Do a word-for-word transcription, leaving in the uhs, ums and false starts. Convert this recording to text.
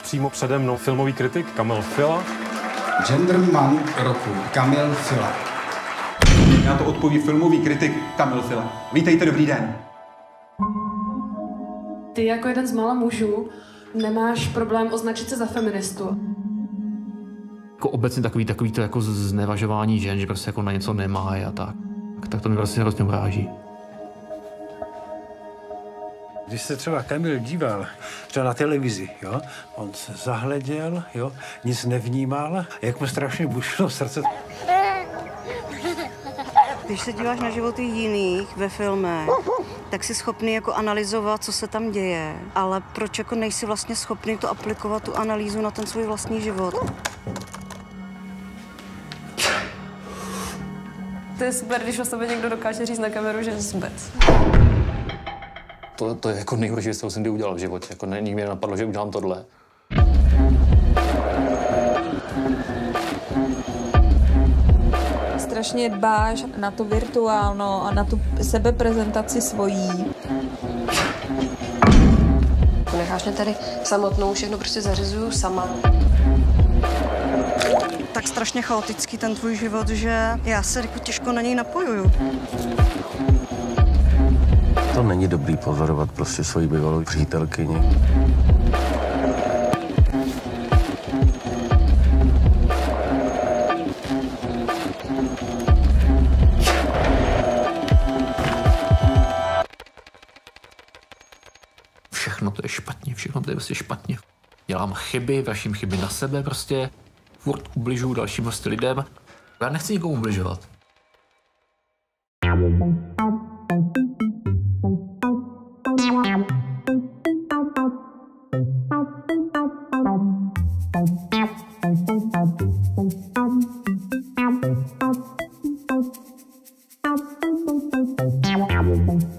přímo přede mnou filmový kritik Kamil Fila. Genderman roku Kamil Fila. Na to odpoví filmový kritik Kamil Fila. Vítejte, dobrý den. Ty jako jeden z mála mužů nemáš problém označit se za feministu. Jako obecně takový, takový to jako znevažování žen, že prostě jako na něco nemá a tak. Tak to mě vlastně hrozně uráží. Když se třeba Kamil díval třeba na televizi, jo, on se zahleděl, jo, nic nevnímal, jak mu strašně bušilo srdce. Když se díváš na životy jiných ve filmech, tak jsi schopný jako analyzovat, co se tam děje, ale proč jako nejsi vlastně schopný to aplikovat, tu analýzu na ten svůj vlastní život? To je super, když o sobě někdo dokáže říct na kameru, že je zbec. To, to je jako nejhorší, co jsem kdy udělal v životě. Jako nikdy mě nenapadlo, že udělám tohle. Strašně dbáš na to virtuálno a na tu sebeprezentaci svojí. Necháš mě tady samotnou, všechno prostě zařizuju sama. Tak strašně chaotický ten tvůj život, že já se jako těžko na něj napojuju. To není dobrý pozorovat prostě svoji bývalou přítelkyni. Všechno to je špatně, všechno to je prostě špatně. Dělám chyby, vrším chyby na sebe prostě. Furt ubližuju dalším prostě lidem. Já nechci nikomu ubližovat. Thank you.